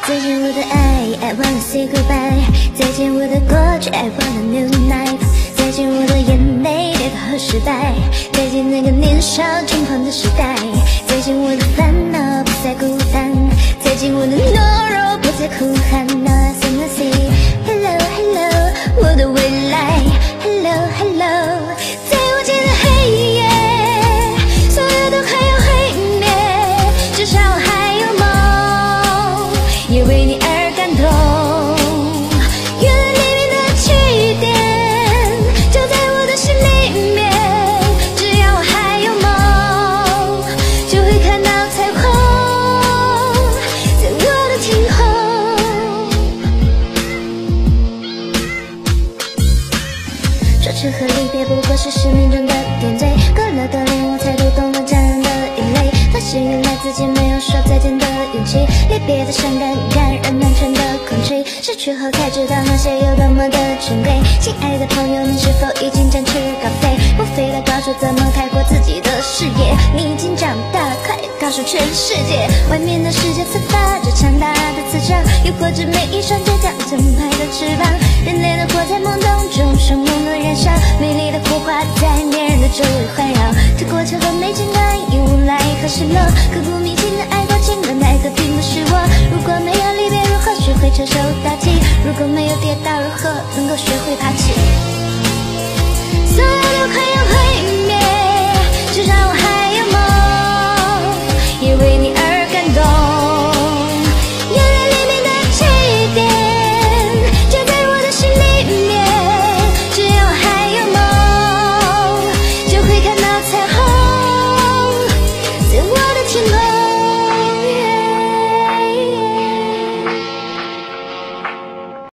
再见我的爱 I wanna say goodbye， 再见我的过去 I want a new life， 再见我的眼泪跌倒和失败，再见那个年少轻狂的时代，再见我的烦恼不再孤单，再见我的懦弱不再哭喊。Now I sing a sea hello hello 我的未来 hello hello， 在无尽的黑夜所有都快要毁灭，至少我还有梦，也为你而感动。原来命运的起点就在我的心里面，只要我还有梦，就会看到彩虹在我的天空。说吃和离别不过是生命中的点缀，隔了多年我才读懂了家人的眼泪，发现原来自己没有说再见的勇气，离别的伤感感染满全的空气，失去后才知道那些有多么的珍贵。亲爱的朋友，你是否已经展翅高飞，不飞来告诉怎么开阔自己的视野，你已经长大，快告诉全世界，外面的世界散发着强大的磁场，诱惑着每一双倔强澎湃的翅膀，人类的活在懵懂中，生猛的燃烧，美丽的火花在恋人的周围环绕，这过程和美情感有无奈和失落，刻骨铭心的爱过情人，爱的并不是我。如果没有离别，如何学会承受打击？如果没有跌倒，如何能够学会爬起？所有都快要毁灭，至少我